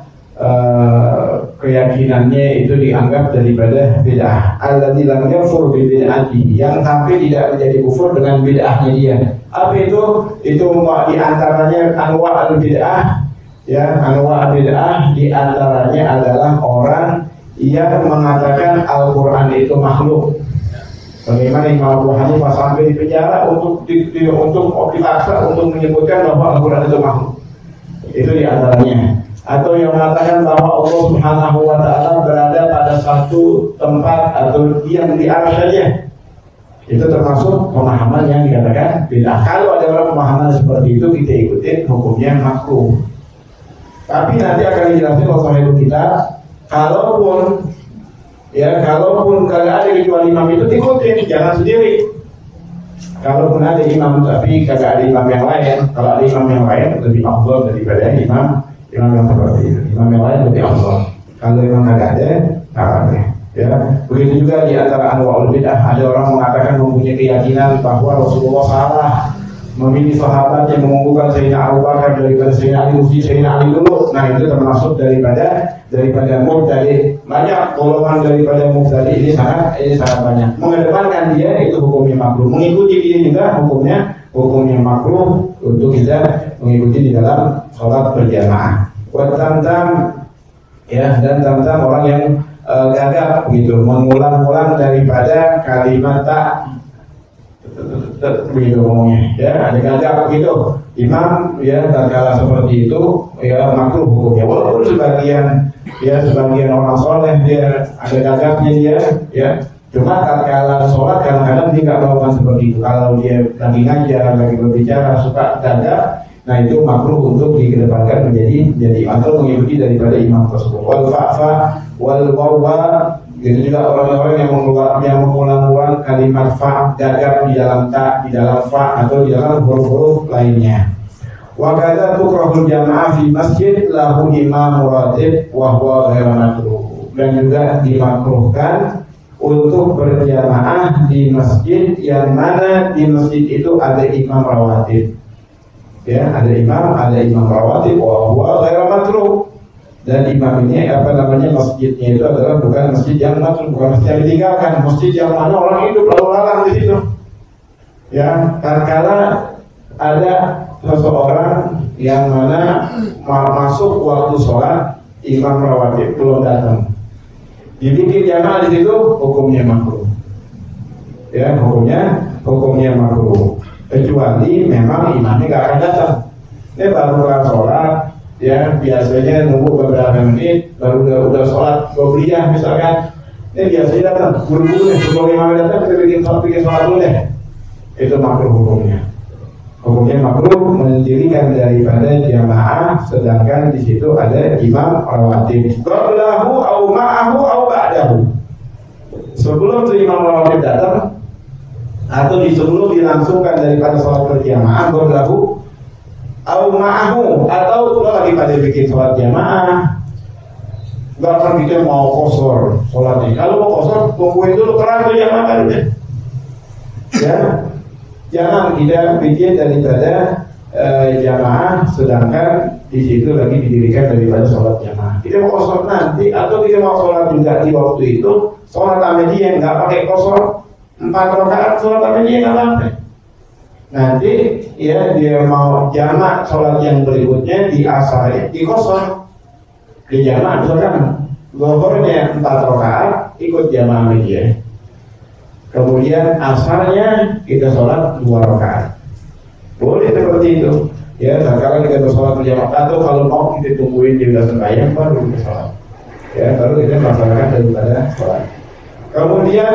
Uh, keyakinannya itu dianggap daripada bid'ah. Alladzi lam yakfur bi bid'ati, yang sampai tidak menjadi kufur dengan bid'ahnya dia. Apa itu? Itu di antaranya anwa' al-bid'ah, ya, anwa' al-bid'ah di antaranya adalah orang yang mengatakan Al-Qur'an itu makhluk. Bagaimana Imam Abu Hanifah sampai di penjara untuk di, di, untuk dipaksa untuk menyebutkan bahwa Al-Qur'an itu makhluk. Itu di antaranya. Atau yang mengatakan bahwa Allah Subhanahu wa taala berada pada satu tempat atau diam di arsy saja. Itu termasuk pemahaman yang dikatakan bid'ah. Kalau ada orang pemahaman seperti itu, kita ikutin, hukumnya makruh. Tapi nanti akan dijelaskan oleh sahih kita, kalaupun ya kalaupun kalau ada kecuali imam itu ikutin, jangan sendiri. Kalaupun ada imam tapi kagak ada imam yang lain, kalau ada imam yang lain lebih afdal daripada imam imam yang seperti itu. Imam yang lain lebih afdal. Kalau imam kagak ada, tak ada. Ya, begitu juga di antara anwa'ul bid'ah, ada orang mengatakan mempunyai keyakinan bahwa Rasulullah salah memilih sahabat yang mengunggulkan Sayyidina Abu Bakar daripada Sayyidina Ali, mesti Sayyidina Ali dulu. Nah, itu termasuk daripada daripada mubtadi'. Banyak golongan daripada mubtadi' ini sangat ini sangat banyak. Mengedepankan dia itu hukumnya makruh. Mengikuti dia juga hukumnya hukumnya makruh untuk kita mengikuti di dalam sholat berjamaah. Buat tam-tam, ya, dan tam-tam orang yang uh, gagap begitu, mengulang-ulang daripada kalimat tak begitu ngomongnya, ya, ada gagap begitu. Imam ya tatkala seperti itu ya makruh hukumnya. Walaupun sebagian ya sebagian orang soleh dia ada gagapnya dia, ya. Cuma tatkala sholat kadang-kadang dia nggak melakukan seperti itu. Kalau dia lagi ngajar, lagi berbicara suka gagap, nah itu makruh untuk dikedepankan menjadi jadi atau mengikuti daripada imam tersebut. Wal fa'fa wal wawa Begitu juga orang-orang yang mengulang yang mengulang-ulang kalimat fa gagap di dalam ta, di dalam fa atau di dalam huruf-huruf lainnya. Wa kadza tukrahul jamaah fi masjid lahu imam ratib wa huwa ghairu makruh. Dan juga dimakruhkan untuk berjamaah di masjid yang mana di masjid itu ada imam rawatib. Ya, ada imam, ada imam rawatib wa huwa ghairu makruh. Dan imam ini apa namanya masjidnya itu adalah bukan masjid yang makruh, bukan masjid yang ditinggalkan, masjid yang mana orang hidup lalu lalang di situ. Ya, tatkala ada seseorang yang mana masuk waktu sholat, imam rawatib belum datang, dibikin jamaah di situ, hukumnya makruh. Ya, hukumnya hukumnya makruh. Kecuali memang imamnya nggak akan datang. Ini baru kelar sholat. Ya, biasanya nunggu beberapa menit baru udah, udah sholat qobliyah misalkan. Ini biasanya datang buru-buru nih, sebelum imam datang kita bikin sholat bikin sholat dulu deh. Itu makruh hukumnya. Hukumnya makruh mendirikan daripada jamaah, sedangkan di situ ada imam rawatib. Qablahu au ma'ahu au ba'dahu. Sebelum tuh imam rawatib datang atau di sebelum dilangsungkan daripada sholat berjamaah, qablahu au ma'ahu, atau lo lagi pada bikin sholat jamaah, nggak akan kita mau kosor sholatnya. Kalau mau kosor, tungguin dulu kelar tuh jamaah kan udah. Ya, jangan kita bikin daripada uh, jamaah, sedangkan di situ lagi didirikan daripada sholat jamaah. Kita mau kosor nanti, atau kita mau sholat juga di waktu itu, sholat amediyah nggak pakai kosor, empat rakaat sholat amediyah nggak pakai. Nanti ya dia mau jamak sholat yang berikutnya di asar, di kosor, di jamak misalkan zuhurnya empat rakaat ikut jamak media, kemudian asarnya kita sholat dua rakaat, boleh seperti itu. Ya, sekarang kita bersolat berjamaah, atau kalau mau kita tungguin dia udah sembahyang baru kita sholat. Ya, baru kita melaksanakan daripada sholat. Kemudian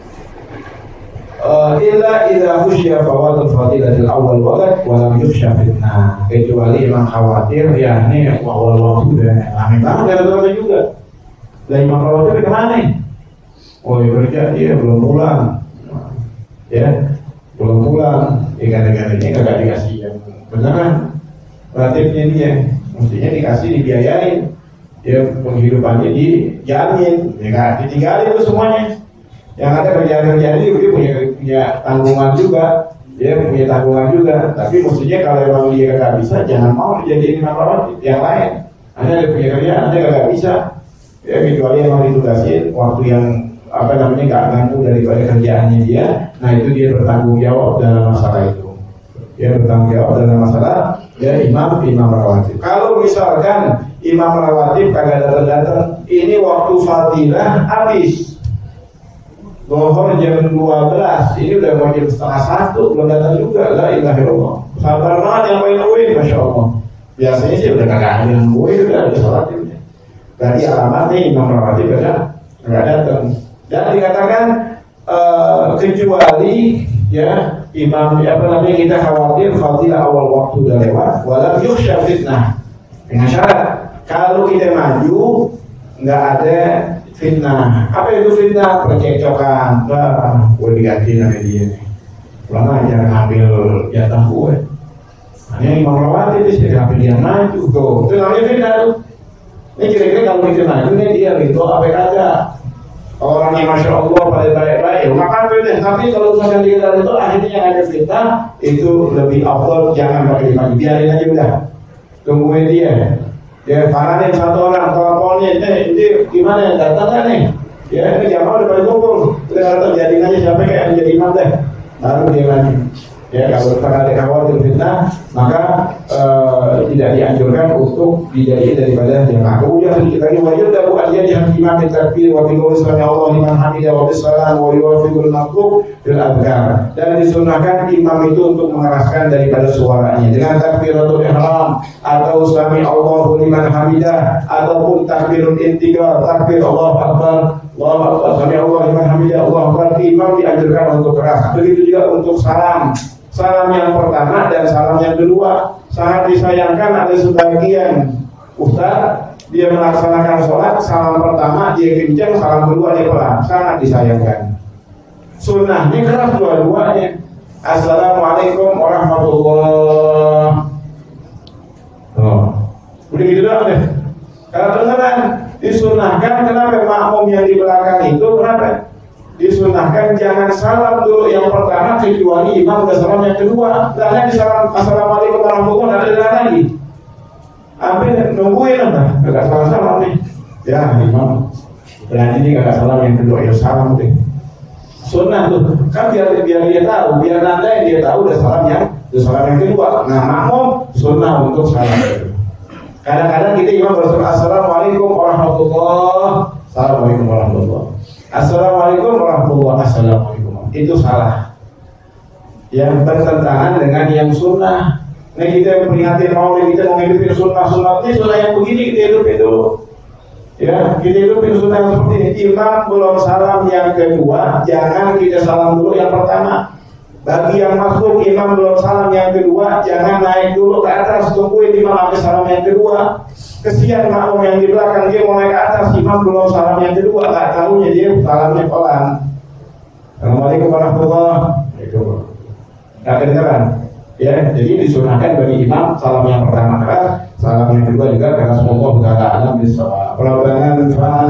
Uh, illa idza khusyiya fawatul fadilatil awal waqt wa lam yukhsha fitnah, kecuali memang khawatir ya ini awal waktu udah lama banget ada juga. Lah imam rawatib kemana nih? Oh ya kerja dia belum pulang. Ya, belum pulang. Ya gara-gara ini kagak dikasih yang beneran. Rawatibnya dia mestinya dikasih, dibiayain. Ya penghidupannya dijamin. Ya enggak ditinggalin itu semuanya. Yang ada kerjaan-kerjaan ini dia punya, punya tanggungan juga, dia punya tanggungan juga. Tapi mestinya kalau memang dia nggak bisa, jangan mau dijadiin imam rawatib yang lain. Anda ada punya kerjaan, Anda nggak bisa. Ya kecuali memang ditugasin waktu yang apa namanya nggak ganggu daripada kerjaannya dia. Nah itu dia bertanggung jawab dalam masalah itu. Dia bertanggung jawab dalam masalah ya imam imam rawatib. Kalau misalkan imam rawatib kagak datang-datang, ini waktu fadilah habis. Zuhur jam dua belas, ini udah mau jam setengah satu, belum datang juga. La ilaha illallah. Sabar banget yang main uin, masya Allah. Biasanya sih udah kagak ada yang uin, udah ada sholat ini. Berarti alamatnya imam rawatib udah nggak datang. Dan dikatakan uh, kecuali ya imam apa namanya kita khawatir fadilah awal waktu udah lewat, walau yukhsha fitnah. Dengan syarat kalau kita maju nggak ada fitnah. Apa itu fitnah? Percekcokan. Wah, gue diganti sama dia nih. Lama jangan ambil jatah gue. Ini imam rawatib itu sih, kenapa dia maju? Tuh, itu namanya fitnah tuh. Ini kira-kira kalau kita maju nih dia gitu apa kata? Orangnya masya Allah pada baik-baik, nggak apa-apa deh. Tapi kalau misalkan dia dari itu akhirnya yang ada fitnah itu lebih afdal, jangan pakai maju, biarin aja udah. Tungguin dia. Ya, paranin satu orang, teleponnya, eh, ini gimana yang datang kan nih? Ya, ini jamaah udah pada kumpul, udah datang, jadiin aja siapa kayak yang jadi imam deh, baru dia maju. Ya, kalau ada khawatir fitnah, maka uh, tidak dianjurkan untuk dijadikan daripada jamaah. Kemudian kita lagi wajib dan buat dia yang imam takbir wa biqaul sami Allah liman hamidah wa bisalam wa yuwafiqul maqlub bil adhkar. Dan disunahkan imam itu untuk mengeraskan daripada suaranya dengan takbiratul ihram atau sami Allahu liman hamidah ataupun takbirul intiqal, takbir Allahu akbar, Allahu akbar, sami Allah liman hamidah, Allahu akbar. Imam dianjurkan untuk keras. Begitu juga untuk salam. Salam yang pertama dan salam yang kedua. Sangat disayangkan ada sebagian ustaz dia melaksanakan sholat, salam pertama dia kencang, salam kedua dia pelan, sangat disayangkan. Sunnahnya keras dua-duanya. Assalamualaikum warahmatullah. Oh, udah gitu doang deh. Kalau beneran disunnahkan, kenapa makmum yang di belakang itu kenapa disunnahkan jangan salam dulu yang pertama kecuali imam udah salam yang kedua. Karena di salam assalamualaikum warahmatullah nggak ada lagi. Ambil nungguin apa? Gak salah-salah nih. Ya imam berarti ini gak salam yang kedua, ya salam deh. Sunnah tuh kan biar biar dia tahu, biar nanti dia tahu udah salam yang udah salam yang kedua. Nah makmum sunnah untuk salam kedua. Kadang-kadang kita imam bersunnah assalamualaikum warahmatullah, assalamualaikum warahmatullah, assalamualaikum warahmatullah, assalamualaikum. Itu salah. Yang bertentangan dengan yang sunnah. Nah kita peringatin maulid, kita mau hidupin sunnah-sunnah ini, sunnah yang begini kita hidupin dulu. Ya, kita hidupin sunnah yang seperti ini. Imam belum salam yang kedua, jangan kita salam dulu yang pertama. Bagi yang masuk imam belum salam yang kedua, jangan naik dulu ke atas, tungguin imam sampai salam yang kedua. Kesian makmum yang di belakang, dia mau naik ke atas, imam belum salam yang kedua, nggak tahunya dia salamnya pelan. Assalamualaikum warahmatullahi wabarakatuh. Nggak kedengeran. Ya, jadi disunahkan bagi imam salam yang pertama keras, salam yang kedua juga keras. Semoga berkata alam bisawab. Rabbana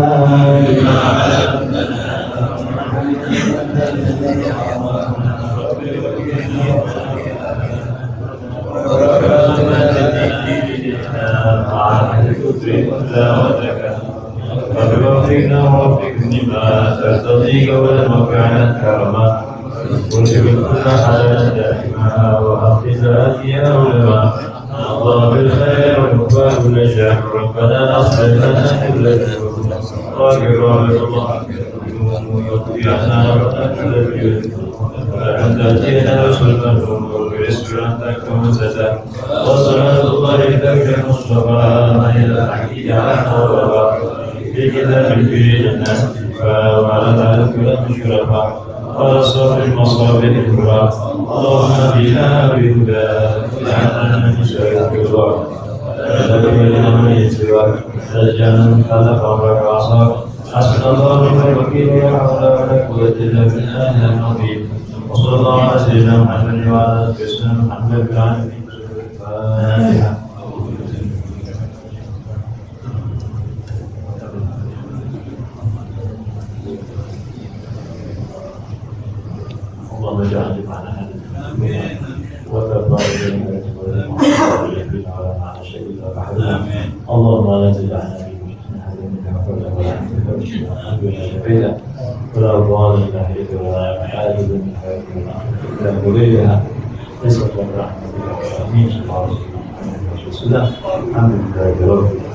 الله بالخير وكفى كل شر. ربنا اصلح لنا كل واغفر الله ويطيعنا وأكل وأن تأتينا رسولنا ويسر أن تكون سدا وصلاة الله ذكر المصطفى إلى الحكي عنه وبارك في كتاب في جنات وعلى ذلك الشرفاء وعلى صوت المصابيح الكبرى. اللهم بنا بهداك واجعلنا من شر الكبار ولا تولنا من سواك رجعنا خلق امرك وعصاك. حسبنا الله ونعم الوكيل ولا حول ولا قوة إلا بالله العظيم. وصلى الله على سيدنا محمد وعلى آله وصحبه محمد بن عبد الفاتحة. اللهم اجعل جمعنا وتبارك لنا اللهم لا تجعلنا ولا أضوان إلا إليك ولا معاذ من خير إلا إليها نسأل الله رحمة الله آمين. الحمد لله رب العالمين.